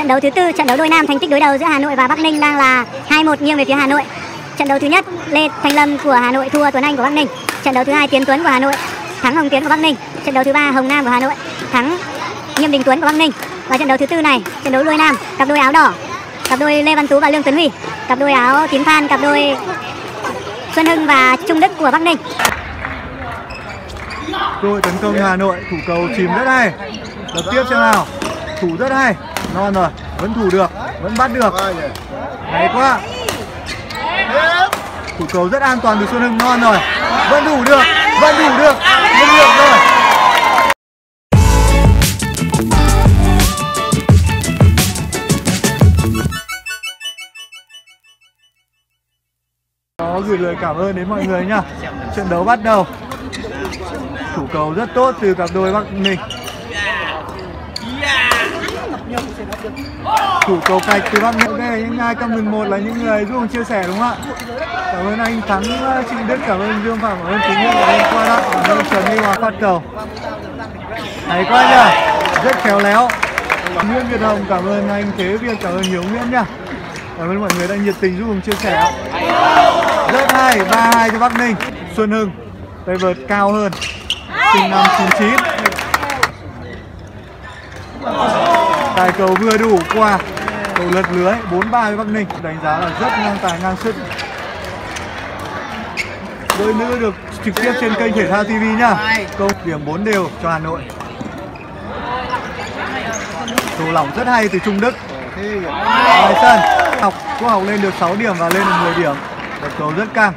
Trận đấu thứ tư, trận đấu đôi nam, thành tích đối đầu giữa Hà Nội và Bắc Ninh đang là 2-1 nghiêng về phía Hà Nội. Trận đấu thứ nhất, Lê Thành Lâm của Hà Nội thua Tuấn Anh của Bắc Ninh. Trận đấu thứ hai, Tiến Tuấn của Hà Nội thắng Hồng Tiến của Bắc Ninh. Trận đấu thứ ba, Hồng Nam của Hà Nội thắng Nghiêm Đình Tuấn của Bắc Ninh. Và trận đấu thứ tư này, trận đấu đôi nam, cặp đôi áo đỏ, cặp đôi Lê Văn Tú và Lương Tuấn Huy, cặp đôi áo tím than, cặp đôi Xuân Hưng và Trung Đức của Bắc Ninh. Đội tấn công Hà Nội, thủ cầu chìm rất hay. Đập tiếp xem nào. Thủ rất hay. Non rồi, vẫn thủ được, vẫn bắt được. Hay quá. Thủ cầu rất an toàn từ Xuân Hưng, non rồi. Vẫn thủ được, vẫn thủ được. Không được rồi. Có gửi lời cảm ơn đến mọi người nhá. Trận đấu bắt đầu. Thủ cầu rất tốt từ cặp đôi Bắc Ninh. Thủ cầu cạch từ Bắc Ninh. Đây những ai comment 1 là những người giúp chia sẻ đúng không ạ? Cảm ơn anh Thắng, Trịnh Đức, cảm ơn Dương Phạm, cảm ơn Phú Nguyễn, cảm ơn Khoa Đắc, cảm ơn Trần Huy Hoàng phát cầu. Hay quá nhá, rất khéo léo. Nguyễn Việt Hồng, cảm ơn anh Thế Việt, cảm ơn Hiếu Nguyễn nhá. Cảm ơn mọi người đã nhiệt tình giúp mình chia sẻ. Rất hay, 3-2 cho Bắc Ninh. Xuân Hưng, tay vợt cao hơn, sinh năm 99. Tài cầu vừa đủ qua, cầu lật lưới, 4-3 với Bắc Ninh. Đánh giá là rất ngang tài ngang sức. Đội nữ được trực tiếp trên kênh Thể Thao TV nhá. Câu điểm 4 đều cho Hà Nội. Cầu lỏng rất hay từ Trung Đức. Ngoài sân, Quốc Học lên được 6 điểm và lên được 10 điểm. Một cầu rất căng.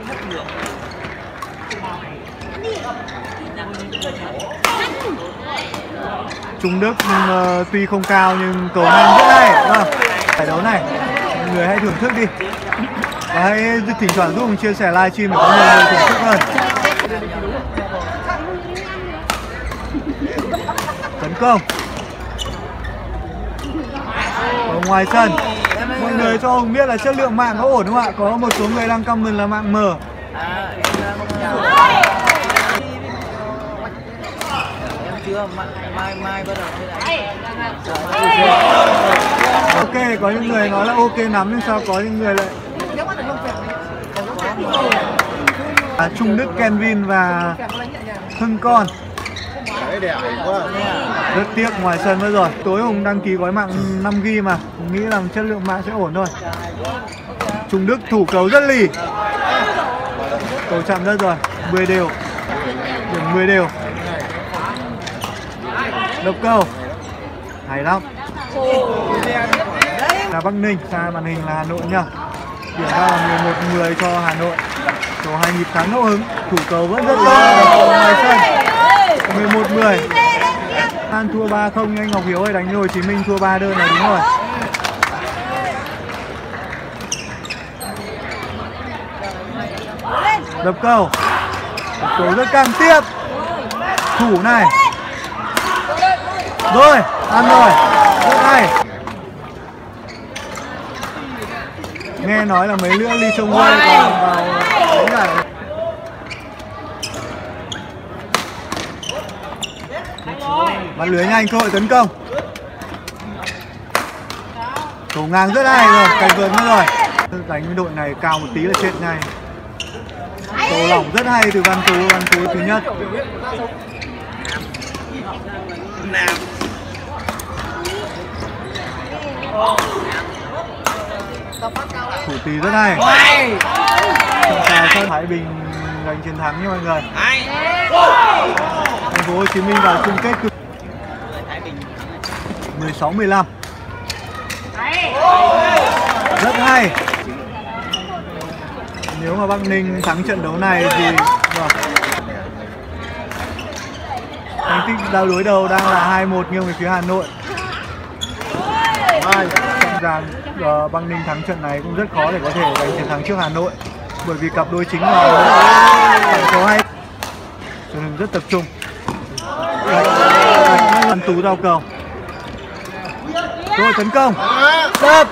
Trung Đức tuy không cao nhưng cầu nhanh rất hay. Vâng, giải đấu này mọi người hãy thưởng thức đi và hãy thỉnh thoảng giúp mình chia sẻ livestream để có nhiều người thưởng thức hơn. Tấn công ở ngoài sân. Mọi người cho Hùng biết là chất lượng mạng có ổn không ạ? Có một số người đang comment là mạng mờ. Ok, có những người nói là ok lắm nhưng sao có những người lại Trung Đức, Kenvin và Hưng Con. Rất tiếc ngoài sân mất rồi. Tối Hùng đăng ký gói mạng 5GB mà Hùng nghĩ rằng chất lượng mạng sẽ ổn thôi. Trung Đức thủ cầu rất lì. Cầu chạm đất rồi, 10 đều. Điểm 10 đều. Đập cầu. Hay lắm. Là Bắc Ninh, xa màn hình là Hà Nội nhá. Điểm ra là 11-10 cho Hà Nội. Cầu 2 nhịp thắng ngẫu hứng. Thủ cầu vẫn rất tốt. Ngoài sân 11-10. An thua 3-0 anh Ngọc Hiếu ơi, đánh Hồ Chí Minh thua 3 đơn là đúng rồi. Đập cầu. Đập cầu rất căng tiếp. Thủ này. Rồi, ăn rồi. Rất hay. Nghe nói là mấy lữa ly trông quay vào đánh giải. Bắn lưới nhanh, cơ hội tấn công. Cầu ngang rất hay rồi, cạnh vợt mất rồi. Đánh với đội này cao một tí là chết ngay. Cầu lỏng rất hay từ Văn Tú thứ nhất. Thủ tí rất hay. Trọng tài sân Thái Bình giành chiến thắng nha mọi người. Thành phố Hồ Chí Minh vào chung kết 16-15. Rất hay. Nếu mà Bắc Ninh thắng trận đấu này thì thành tích đối đầu đang là 2-1 nghiêng về phía Hà Nội. Chắc rằng Bắc Ninh thắng trận này cũng rất khó để có thể giành chiến thắng trước Hà Nội, bởi vì cặp đôi chính là tổng số 2. Cho nên rất tập trung. Văn Tú giao cầu. Rồi tấn công. Đập.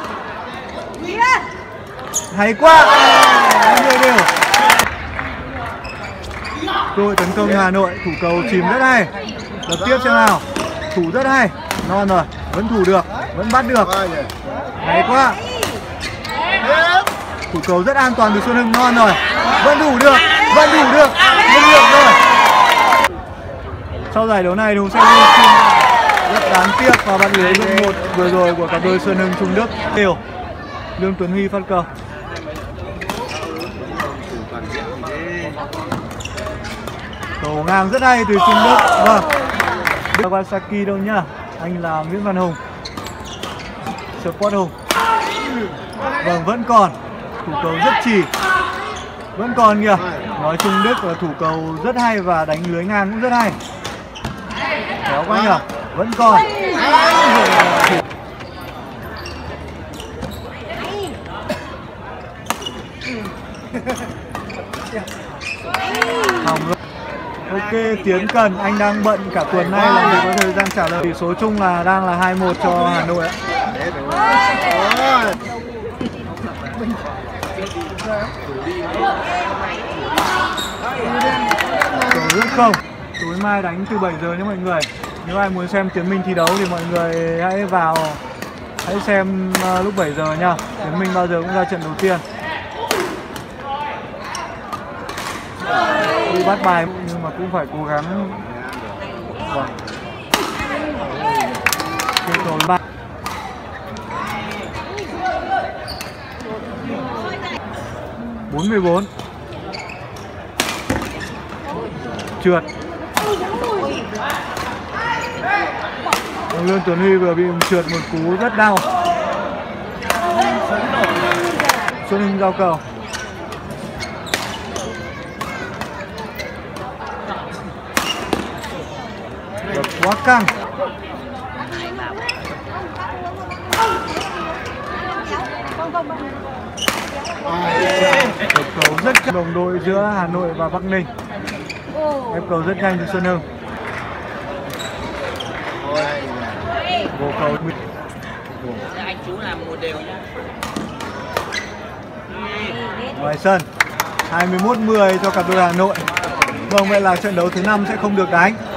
Hay quá. 10 đều. Rồi tấn công Hà Nội, thủ cầu chìm rất hay. Đập tiếp xem nào. Thủ rất hay. Non rồi. Vẫn thủ được, vẫn bắt được. Hay quá. Thủ cầu rất an toàn từ Xuân Hưng, ngon rồi. Vẫn thủ được, vẫn được rồi. Sau giải đấu này Hùng sẽ xin rất đáng tiếc và bạn lưới đội 1 vừa rồi của cặp đôi Xuân Hưng Trung Đức đều. Lương Tuấn Huy phát cầu. Cầu ngang rất hay từ Trung Đức. Vâng. Kawasaki đâu nhá. Anh là Nguyễn Văn Hùng. Support Hùng. Vâng, vẫn còn. Thủ cầu rất chì. Vẫn còn kìa. Nói Trung Đức là thủ cầu rất hay và đánh lưới ngang cũng rất hay. Kéo quá nhỉ. Vẫn còn. Hỏng rồi. Ok, Tiến Cần, anh đang bận cả tuần nay làm gì có thời gian trả lời. Tỷ số chung là đang là 2-1 cho Hà Nội ạ. Cầu rất không. Tối mai đánh từ 7 giờ nha mọi người. Nếu ai muốn xem Tiến Minh thi đấu thì mọi người hãy vào, hãy xem lúc 7 giờ nha. Tiến Minh bao giờ cũng ra trận đầu tiên. Đi bắt bài nhưng mà cũng phải cố gắng. Vâng. Cây cầu 3. (4-14) trượt. Lương Tuấn Huy vừa bị trượt một cú rất đau. Xuân Hưng giao cầu. Đập quá căng. Đập cầu rất căng. Đồng đội giữa Hà Nội và Bắc Ninh. Ép cầu rất nhanh từ Xuân Hưng. Vô cầu. Anh chú làm một đều nhá. Ngoài sân 21-10 cho cặp đôi Hà Nội. Vâng, vậy là trận đấu thứ 5 sẽ không được đánh.